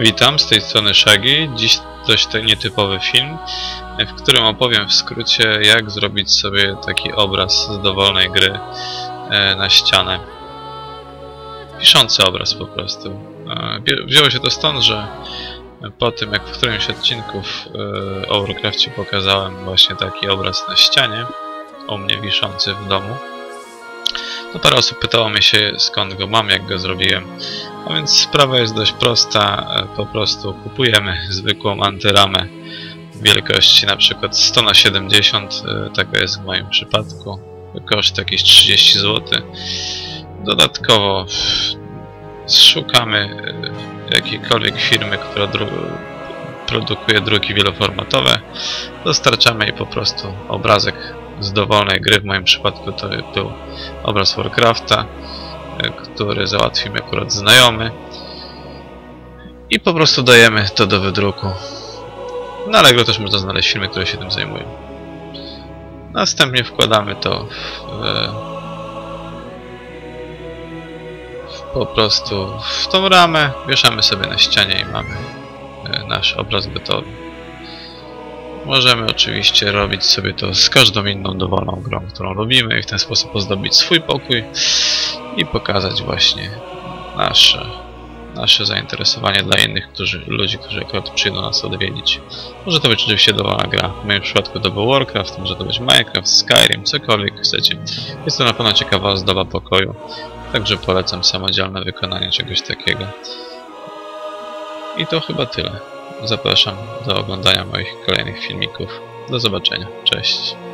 Witam, z tej strony Shaggy. Dziś dość nietypowy film, w którym opowiem w skrócie, jak zrobić sobie taki obraz z dowolnej gry na ścianę. Piszący obraz po prostu. Wzięło się to stąd, że po tym, jak w którymś odcinków o Warcrafcie pokazałem właśnie taki obraz na ścianie, u mnie wiszący w domu, to parę osób pytało mnie się, skąd go mam, jak go zrobiłem. A więc sprawa jest dość prosta, po prostu kupujemy zwykłą antyramę wielkości na przykład 100×70, taka jest w moim przypadku, koszt jakieś 30 zł. Dodatkowo szukamy jakiejkolwiek firmy, która produkuje druki wieloformatowe, dostarczamy jej po prostu obrazek z dowolnej gry. W moim przypadku to był obraz Warcrafta, który załatwił mi akurat znajomy, i po prostu dajemy to do wydruku. Na Allegro też można znaleźć firmy, które się tym zajmują. Następnie wkładamy to po prostu w tą ramę, wieszamy sobie na ścianie i mamy nasz obraz gotowy. Możemy oczywiście robić sobie to z każdą inną dowolną grą, którą lubimy, i w ten sposób ozdobić swój pokój i pokazać właśnie nasze zainteresowanie dla innych ludzi, którzy akurat przyjdą nas odwiedzić. Może to być oczywiście dowolna gra. W moim przypadku to był Warcraft, może to być Minecraft, Skyrim, cokolwiek chcecie. Jest to na pewno ciekawa ozdoba pokoju, także polecam samodzielne wykonanie czegoś takiego. I to chyba tyle. Zapraszam do oglądania moich kolejnych filmików. Do zobaczenia. Cześć.